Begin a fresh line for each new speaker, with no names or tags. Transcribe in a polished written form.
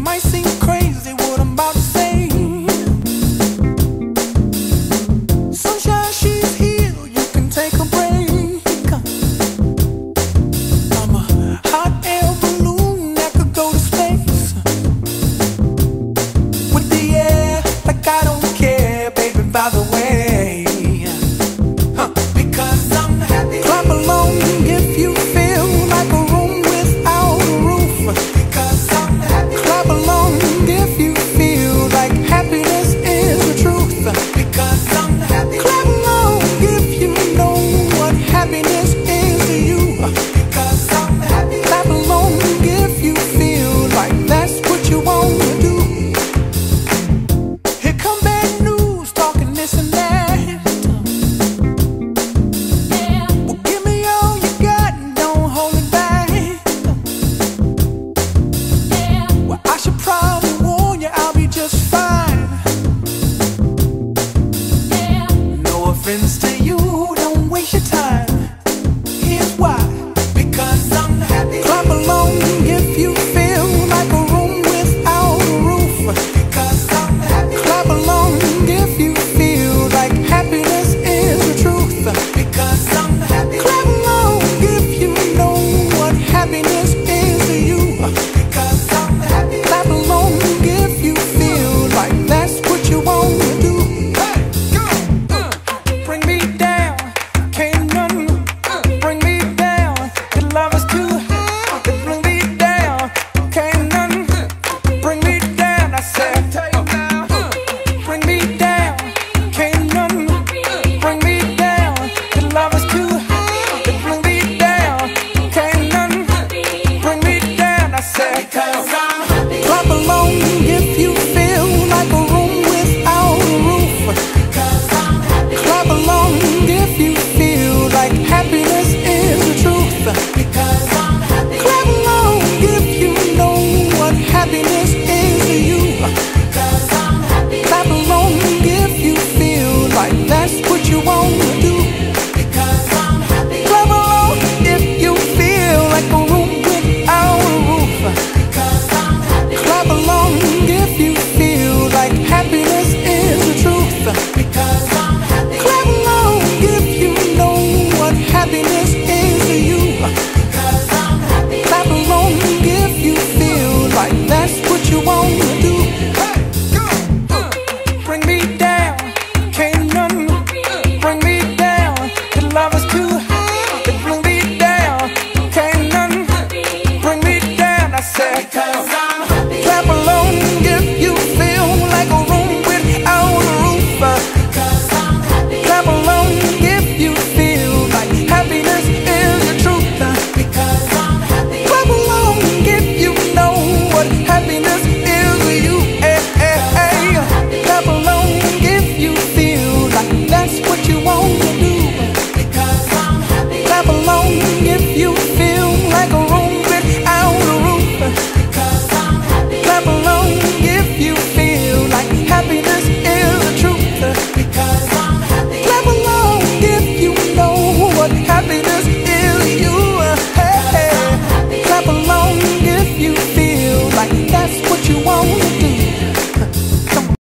might seem crazy what I'm about to say. Sunshine, she's here, you can take a break. I'm a hot air balloon that could go to space with the air, like I don't care, baby, by the way. Because I'm happy. Clap along if you feel like a room without a roof. Because I'm happy. Clap along if you feel like happiness is the truth. Because I'm happy. Clap along if you know what happiness is to you. Because I'm happy. Clap along if you feel like that's what you want to do. Here come bad news, talking this and that. To you, don't waste your time. Here's why. Because I'm happy. Clap along if you feel like a room without a roof. Because I'm happy. Clap along if you feel like happiness is the truth. Because I'm happy. Clap along if you know what happiness is to you. Because I'm happy. Clap along if you feel like that's what you want to do. Clap along if you feel like a room without a roof. Clap along if you feel like happiness is the truth. Clap along if you know what happiness is to you. Clap along if you feel like that's what you want to do. Clap along if you feel like a room without a roof. Clap along if you feel like happiness is the truth. Clap along if you know what happiness is to you. Clap along if you feel like that's what you want to do. Bring me down, can't none bring me down. The love is too high to bring me down. Can't none bring me down. I said, 'cause I'm